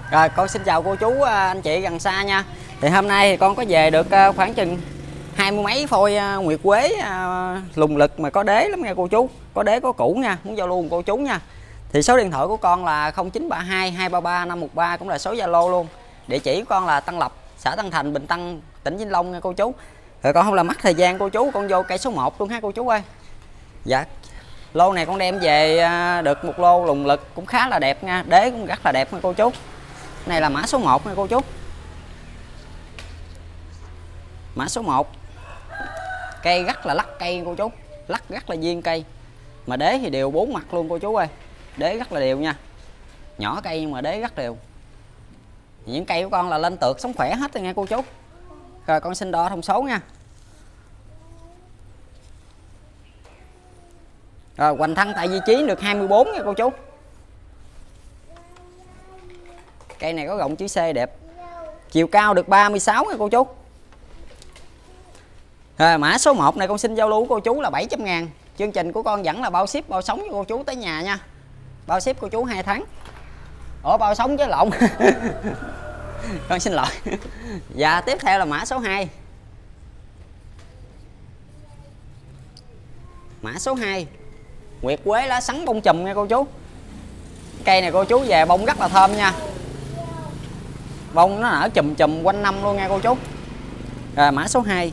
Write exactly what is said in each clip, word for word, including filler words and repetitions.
Rồi con xin chào cô chú anh chị gần xa nha. Thì hôm nay thì con có về được khoảng chừng hai mươi mấy phôi nguyệt quế lùng lực mà có đế lắm nha cô chú. Có đế có củ nha, muốn giao lưu cùng cô chú nha. Thì số điện thoại của con là không chín ba hai hai ba ba năm một ba, cũng là số Zalo luôn. Địa chỉ của con là Tân Lập, xã Tân Thành, Bình Tân, tỉnh Vĩnh Long nha cô chú. Rồi con không làm mất thời gian cô chú, con vô cây số một luôn ha cô chú ơi. Dạ. Lô này con đem về được một lô lùng lực cũng khá là đẹp nha, đế cũng rất là đẹp nha cô chú. Này là mã số một nha cô chú. Mã số một. Cây rất là lắc cây cô chú, lắc rất là duyên cây. Mà đế thì đều bốn mặt luôn cô chú ơi. Đế rất là đều nha. Nhỏ cây nhưng mà đế rất đều. Những cây của con là lên tược sống khỏe hết rồi nha cô chú. Rồi con xin đo thông số nha. Rồi hoành thân tại vị trí được hai mươi bốn nha cô chú. Cây này có gọng chữ C đẹp. Chiều cao được ba mươi sáu nha cô chú. Rồi, mã số một này con xin giao lưu của cô chú là bảy trăm ngàn. Chương trình của con vẫn là bao ship bao sống cho cô chú tới nhà nha. Bao ship cô chú hai tháng. Ủa bao sống chứ lộn. Con xin lỗi. Dạ tiếp theo là mã số hai. Mã số hai. Nguyệt quế lá sắn bông chùm nha cô chú. Cây này cô chú về bông rất là thơm nha. Bông nó nở chùm chùm quanh năm luôn nha cô chú. Rồi mã số hai.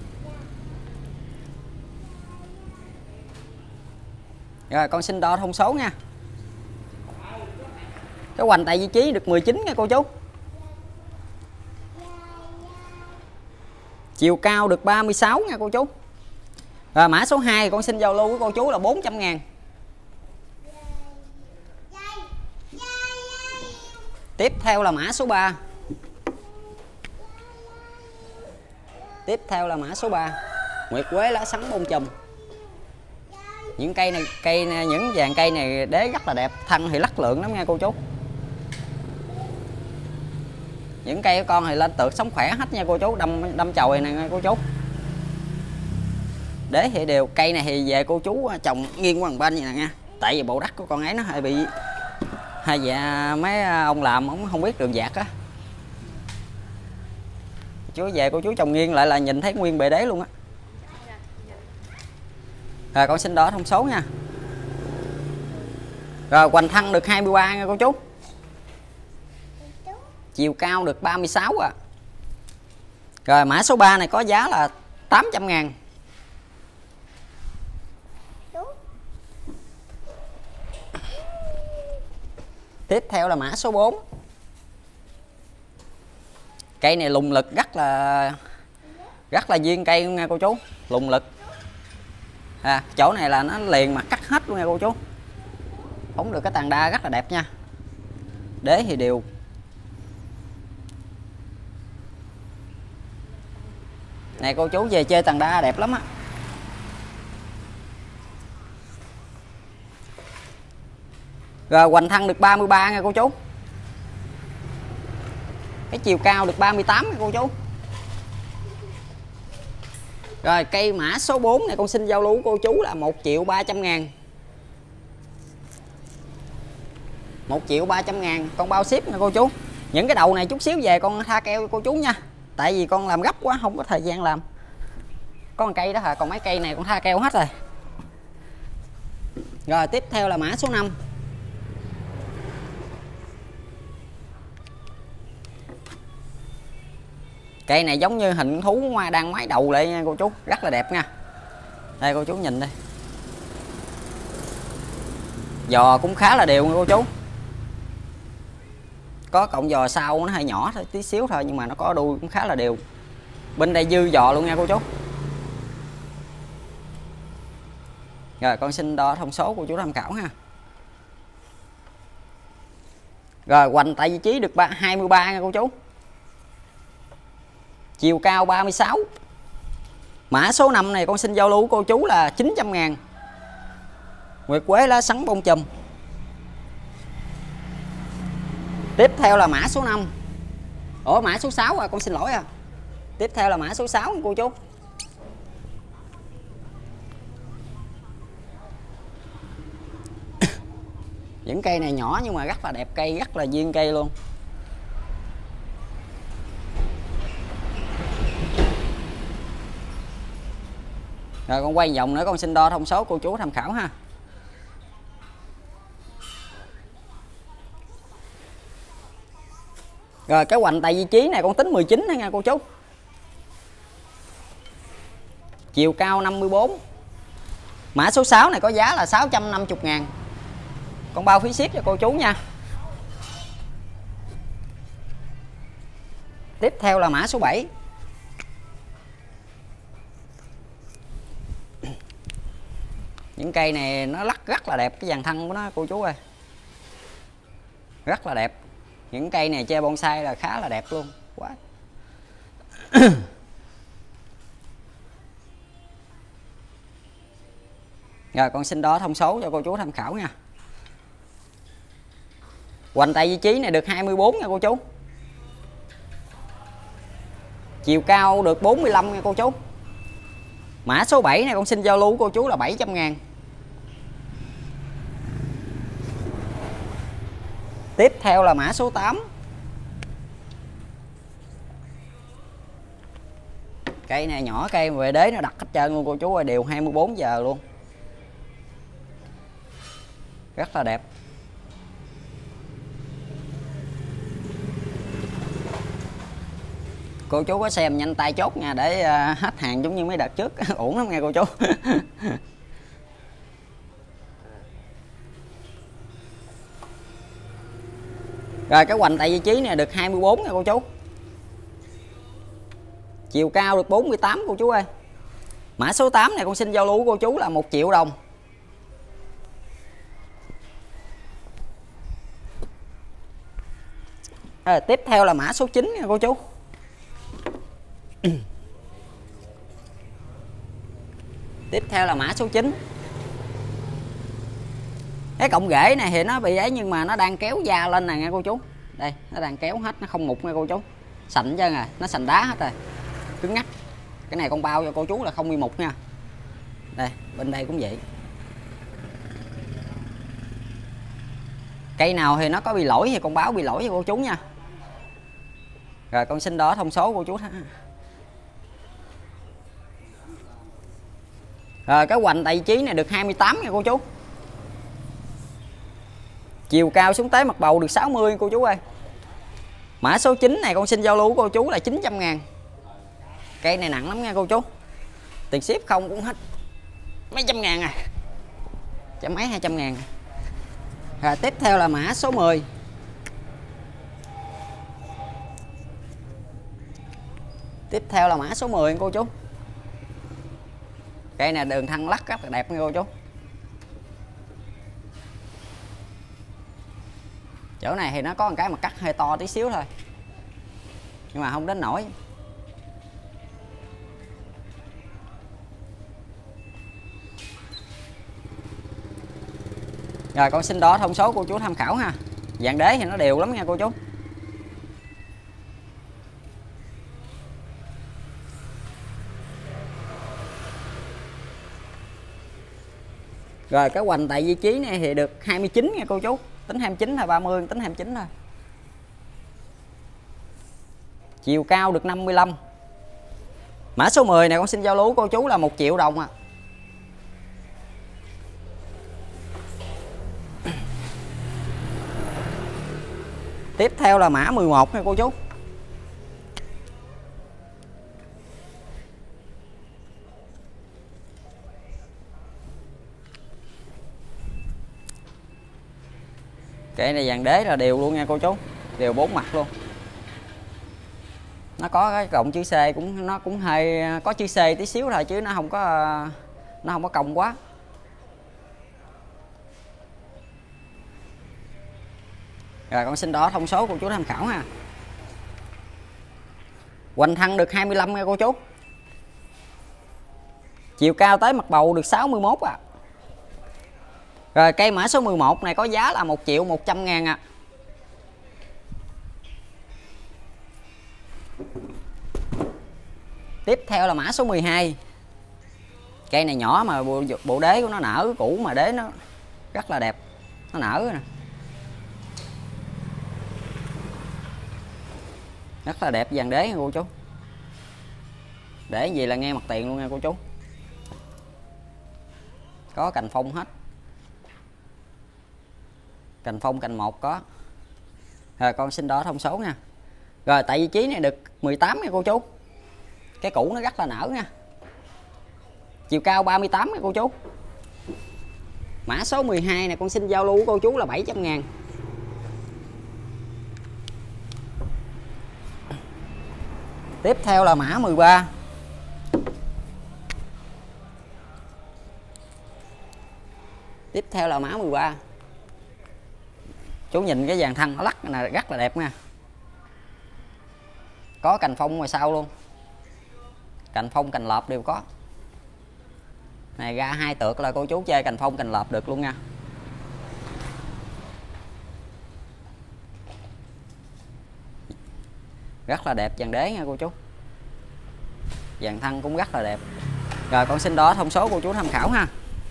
Rồi con xin đo thông số nha. Cái hoành tại vị trí được mười chín nha cô chú. Chiều cao được ba mươi sáu nha cô chú. Rồi mã số hai con xin giao lưu với cô chú là bốn trăm ngàn. Tiếp theo là mã số ba. Tiếp theo là mã số ba. Nguyệt quế lá sắn bông chùm. Những cây này, cây này, những dàn cây này đế rất là đẹp, thân thì lắc lượng lắm nha cô chú. Những cây của con thì lên tược sống khỏe hết nha cô chú, đâm đâm chồi này nha cô chú. Đế thì đều, cây này thì về cô chú trồng nghiêng qua một bên vậy nè nha. Tại vì bộ đất của con ấy nó hơi bị hay dạ mấy ông làm ông không biết đường dạt á. Chú về cô chú trồng nghiêng lại là nhìn thấy nguyên bề đế luôn á. Rồi con xin đo thông số nha. Rồi hoành thân được hai mươi ba nha cô chú. Chiều cao được ba mươi sáu à. Rồi mã số ba này có giá là tám trăm ngàn. Tiếp theo là mã số bốn. Cây này lùng lực rất là rất là duyên cây luôn nha cô chú. Lùng lực à, chỗ này là nó liền mà cắt hết luôn nha cô chú. Phóng được cái tàn đa rất là đẹp nha. Đế thì đều. Này cô chú về chơi tàn đa đẹp lắm á. Rồi hoành thân được ba mươi ba nha cô chú. Cái chiều cao được ba mươi tám nha cô chú. Rồi cây mã số bốn này con xin giao lưu cô chú là một triệu ba trăm ngàn. một triệu ba trăm ngàn, con bao ship nha cô chú. Những cái đầu này chút xíu về con tha keo cô chú nha. Tại vì con làm gấp quá không có thời gian làm. Có một cây đó hả, còn mấy cây này con tha keo hết rồi. Rồi tiếp theo là mã số năm. Cây này giống như hình thú hoa đang ngoái đầu lại nha cô chú, rất là đẹp nha. Đây cô chú nhìn đây. Giò cũng khá là đều nha cô chú. Có cọng giò sau nó hơi nhỏ thôi, tí xíu thôi nhưng mà nó có đuôi cũng khá là đều. Bên đây dư giò luôn nha cô chú. Rồi con xin đo thông số cô chú tham khảo ha. Rồi hoành tại vị trí được hai mươi ba nha cô chú. Chiều cao ba mươi sáu. Mã số năm này con xin giao lưu cô chú là chín trăm ngàn. Nguyệt quế lá sắn bông chùm. Tiếp theo là mã số năm. Ủa mã số sáu à, con xin lỗi à. Tiếp theo là mã số sáu cô chú. Những cây này nhỏ nhưng mà rất là đẹp cây, rất là duyên cây luôn. Rồi con quay vòng nữa con xin đo thông số cô chú tham khảo ha. Rồi cái hoành tại vị trí này con tính mười chín thôi nha cô chú. Chiều cao năm mươi bốn. Mã số sáu này có giá là sáu trăm năm mươi ngàn. Con bao phí ship cho cô chú nha. Tiếp theo là mã số bảy. Những cây này nó lắc rất là đẹp, cái dàn thân của nó cô chú ơi. Rất là đẹp. Những cây này chơi bonsai là khá là đẹp luôn. Quá. Rồi con xin đo thông số cho cô chú tham khảo nha. Hoành tại vị trí này được hai mươi bốn nha cô chú. Chiều cao được bốn mươi lăm nha cô chú. Mã số bảy này con xin giao lưu cô chú là bảy trăm ngàn. Tiếp theo là mã số tám. Cây này nhỏ, cây về đế nó đặt hết trơn luôn cô chú ơi, đều hai mươi bốn giờ luôn. Rất là đẹp. Cô chú có xem nhanh tay chốt nha, để uh, hết hàng giống như mấy đợt trước. Ổn lắm nha cô chú. Rồi cái hoành tại vị trí này được hai mươi bốn nha cô chú. Chiều cao được bốn mươi tám cô chú ơi. Mã số tám này con xin giao lưu cô chú là một triệu đồng. À, tiếp theo là mã số chín nha cô chú. Tiếp theo là mã số chín. Cái cọng rễ này thì nó bị ấy, nhưng mà nó đang kéo da lên nè nha cô chú. Đây, nó đang kéo hết, nó không mục nha cô chú. Sành chân rồi, nó sành đá hết rồi. Cứng ngắt. Cái này con bao cho cô chú là không bị mục nha. Đây, bên đây cũng vậy. Cây nào thì nó có bị lỗi thì con báo bị lỗi cho cô chú nha. Rồi con xin đo thông số cô chú. Rồi cái hoành tại vị trí này được hai mươi tám nha cô chú. Chiều cao xuống tới mặt bầu được sáu mươi cô chú ơi. Mã số chín này con xin giao lưu cô chú là chín trăm ngàn. Cây này nặng lắm nha cô chú. Tiền ship không cũng hết mấy trăm ngàn à. Trăm mấy hai trăm ngàn. Rồi tiếp theo là mã số mười. Tiếp theo là mã số mười cô chú. Cây này đường thân lắc rất là đẹp nha cô chú. Chỗ này thì nó có một cái mà cắt hơi to tí xíu thôi, nhưng mà không đến nổi. Rồi con xin đo thông số cô chú tham khảo ha. Dạng đế thì nó đều lắm nha cô chú. Rồi cái hoành tại vị trí này thì được hai mươi chín nha cô chú. Tính hai mươi chín hay ba mươi, tính hai mươi chín thôi. Chiều cao được năm mươi lăm. Mã số mười này con xin giao lưu cô chú là một triệu đồng à. Tiếp theo là mã mười một nha cô chú. Cái này dàn đế là đều luôn nha cô chú. Đều bốn mặt luôn. Nó có cái cọng chữ C cũng nó cũng hơi có chữ C tí xíu thôi chứ nó không có nó không có cong quá. Rồi con xin đo thông số cô chú tham khảo ha. Hoành thân được hai mươi lăm nha cô chú. Chiều cao tới mặt bầu được sáu mươi mốt à. Rồi cây mã số mười một này có giá là một triệu một trăm ngàn à. Tiếp theo là mã số mười hai. Cây này nhỏ mà bộ, bộ đế của nó nở cũ mà đế nó rất là đẹp. Nó nở nè. Rất là đẹp dàn đế nha cô chú. Để gì là nghe mặt tiền luôn nha cô chú. Có cành phong hết. Cành phong cành một có. Rồi con xin đỏ thông số nha. Rồi tại vị trí này được mười tám nha cô chú. Cái củ nó rất là nở nha. Chiều cao ba mươi tám nha cô chú. Mã số mười hai này con xin giao lưu của cô chú là bảy trăm ngàn. Tiếp theo là mã mười ba. Tiếp theo là mã mười ba. Chú nhìn cái dàn thân nó lắc này rất là đẹp nha. Có cành phong ngoài sau luôn. Cành phong cành lợp đều có. Này ra hai tược là cô chú chơi cành phong cành lợp được luôn nha. Rất là đẹp dàn đế nha cô chú. Dàn thân cũng rất là đẹp. Rồi con xin đó thông số cô chú tham khảo ha.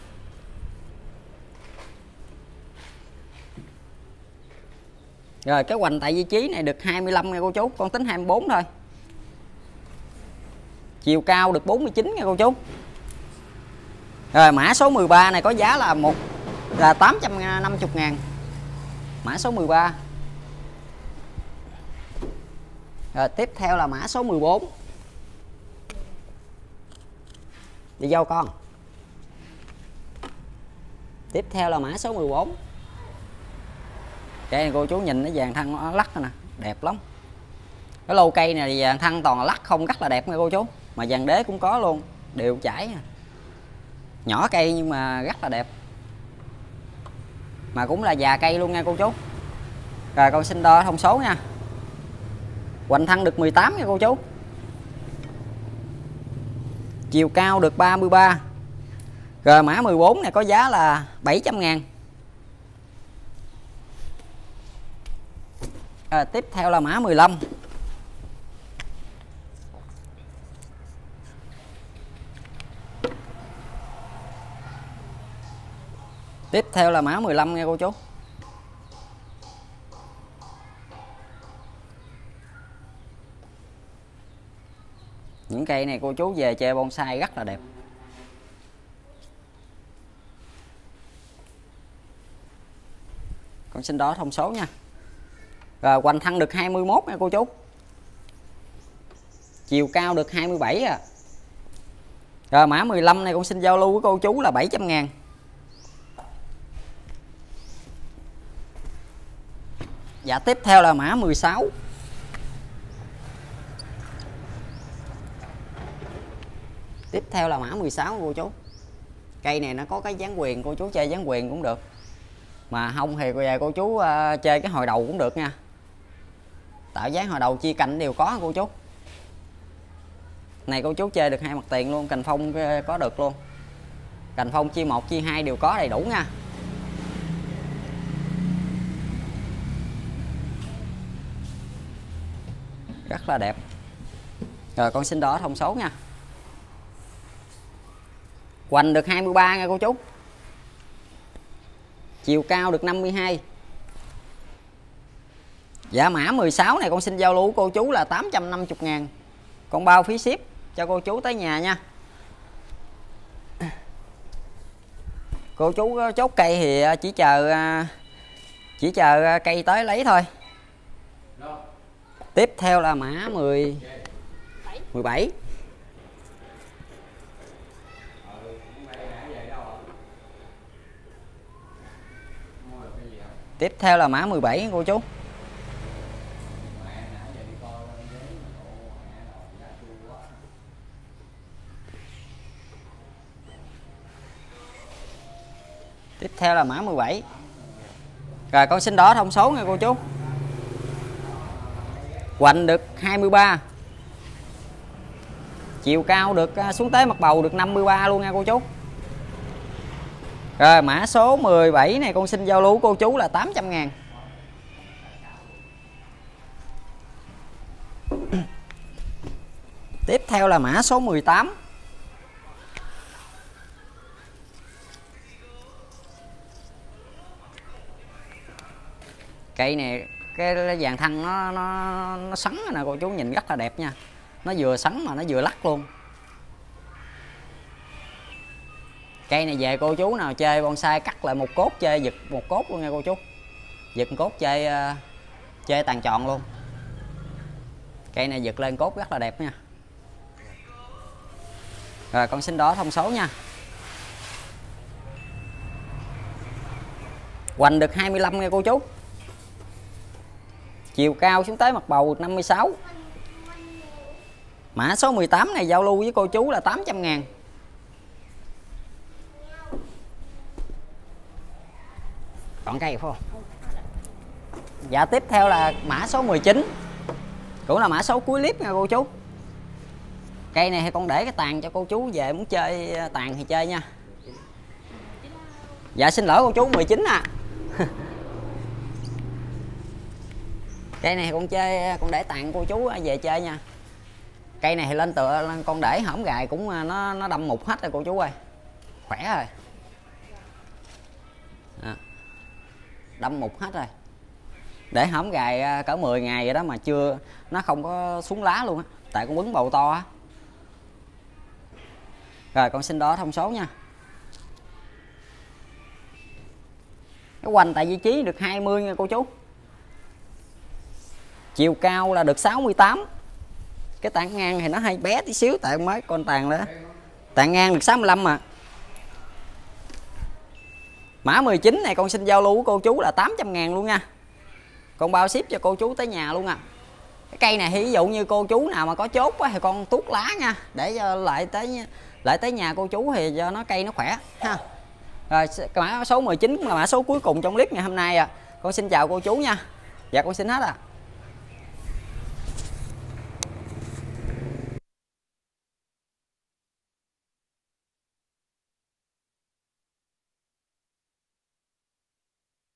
Rồi cái hoành tại vị trí này được hai mươi lăm nha cô chú. Con tính hai mươi bốn thôi. Chiều cao được bốn mươi chín nha cô chú. Rồi mã số mười ba này có giá là một là tám trăm năm mươi ngàn. Mã số mười ba. Rồi tiếp theo là mã số mười bốn. Đi vô con. Tiếp theo là mã số mười bốn. Cây này cô chú nhìn nó vàng thân nó lắc nè, đẹp lắm. Cái lô cây này vàng thân toàn là lắc không, rất là đẹp nha cô chú. Mà vàng đế cũng có luôn, đều chảy. Nhỏ cây nhưng mà rất là đẹp. Mà cũng là già cây luôn nha cô chú. Rồi con xin đo thông số nha. Hoành thân được mười tám nha cô chú. Chiều cao được ba mươi ba. Rồi mã mười bốn này có giá là bảy trăm ngàn. À, tiếp theo là mã mười lăm. Tiếp theo là mã mười lăm nha cô chú. Những cây này cô chú về chơi bonsai rất là đẹp. Con xin đó thông số nha. Rồi hoành thân được hai mươi mốt nha cô chú. Chiều cao được hai mươi bảy à. Rồi mã mười lăm này con xin giao lưu với cô chú là bảy trăm ngàn. Dạ tiếp theo là mã mười sáu. Tiếp theo là mã mười sáu cô chú. Cây này nó có cái dáng quyền, cô chú chơi dáng quyền cũng được. Mà không thì về cô chú uh, chơi cái hồi đầu cũng được nha. Tạo dáng hồi đầu chia cành đều có cô chú. Này cô chú chơi được hai mặt tiền luôn, cành phong có được luôn. Cành phong chia một chia hai đều có đầy đủ nha. Rất là đẹp. Rồi con xin đỏ thông số nha. Hoành được hai mươi ba nha cô chú. Chiều cao được năm mươi hai. Dạ mã mười sáu này con xin giao lưu cô chú là tám trăm năm mươi ngàn. Còn bao phí ship cho cô chú tới nhà nha. Cô chú chốt cây thì chỉ chờ chỉ chờ cây tới lấy thôi. Tiếp theo là mã mười mười bảy. Tiếp theo là mã mười bảy cô chú. Tiếp theo là mã mười bảy. Rồi con xin đỏ thông số nha cô chú. Hoành được hai mươi ba. Chiều cao được xuống tới mặt bầu được năm mươi ba luôn nha cô chú. Rồi mã số mười bảy này con xin giao lưu cô chú là tám trăm ngàn. Tiếp theo là mã số mười tám. Cây này cái dàn thân nó nó nó sắn nè cô chú, nhìn rất là đẹp nha. Nó vừa sắn mà nó vừa lắc luôn. Cây này về cô chú nào chơi bonsai cắt lại một cốt chơi giật một cốt luôn nha cô chú. Giật cốt chơi chơi tàn tròn luôn. Cây này giật lên cốt rất là đẹp nha. Rồi con xin đó thông số nha. Hoành được hai mươi lăm nha cô chú. Chiều cao xuống tới mặt bầu được năm mươi sáu. Mã số mười tám này giao lưu với cô chú là tám trăm ngàn. Còn cây phải không? Dạ tiếp theo là mã số mười chín. Cũng là mã số cuối clip nha cô chú. Cây này thì con để cái tàn cho cô chú về muốn chơi tàn thì chơi nha. Dạ xin lỗi cô chú mười chín à. Cây này thì con chơi con để tàn cô chú về chơi nha. Cây này thì lên tựa con để hõm gài cũng nó nó đâm mục hết rồi cô chú ơi. Khỏe rồi. À, đâm mục hết rồi. Để hõm gài cỡ mười ngày vậy đó mà chưa nó không có xuống lá luôn á, tại con quấn bầu to á. Rồi con xin đó thông số nha. Cái hoành tại vị trí được hai mươi nha cô chú. Chiều cao là được sáu mươi tám. Cái tàn ngang thì nó hơi bé tí xíu tại mới con tàn đó. Tàn ngang được sáu mươi lăm mà. Mã mười chín này con xin giao lưu của cô chú là tám trăm ngàn luôn nha. Con bao ship cho cô chú tới nhà luôn à. Cái cây này thì ví dụ như cô chú nào mà có chốt á, thì con tuốt lá nha, để cho lại tới lại tới nhà cô chú thì cho nó cây nó khỏe ha. Rồi mã số mười chín cũng là mã số cuối cùng trong clip ngày hôm nay à. Con xin chào cô chú nha. Dạ con xin hết à.